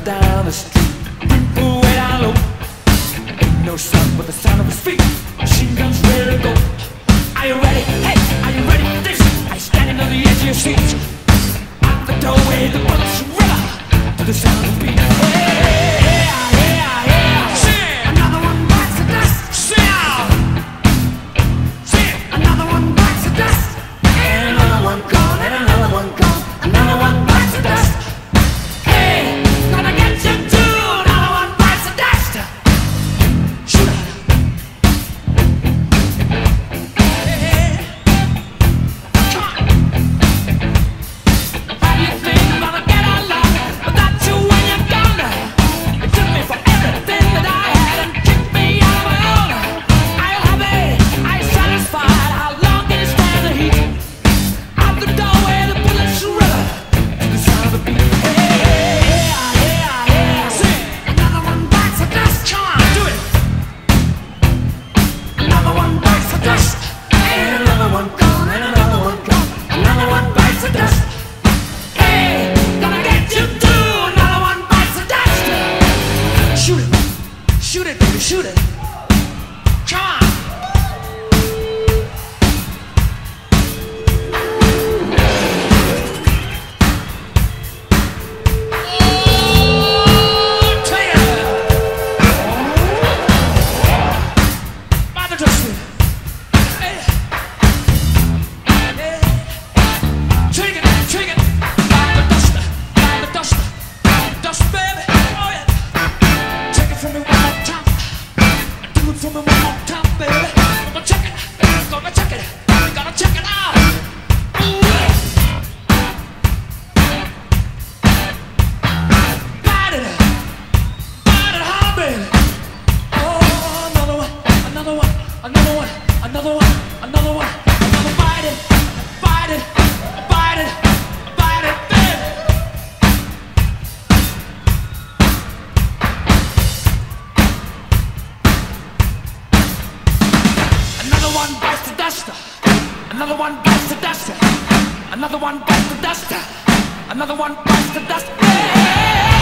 down the street. Way down low, ain't no sound but the sound of his feet. Machine guns ready to go. Are you ready? Hey, are you ready for this? Are you standing on the edge of your seat? Out the doorway, the bullets river to the sound of the beat. Hey, yeah, yeah. Sing. Another one bites the dust. Sing. Sing. Another one bites the dust. And another one gone, and another one gone. Another one bites the dust. Hey, gonna get you too. Another one bites the dust. Shoot it. Hey, come on. How do you think I'm gonna get along without you when you're gone? It took me for everything that I had and kicked me out of my own. Are you happy? Are you satisfied? How long can you stand the heat? Out the doorway, the bullets river to the sound of the beat. Hey, yeah. Sing. Another one bites the dust. Come on, do it. Another one bites the dust. And another one gone, and another one gone. Another one bites the dust. Hey, gonna get you too. Another one bites the dust. Shoot it. Shoot it, baby, shoot it. Come on. Another bite it, baby. Another one bites the dust. Another one bites the dust. Another one bites the dust. Another one bites the dust. Hey!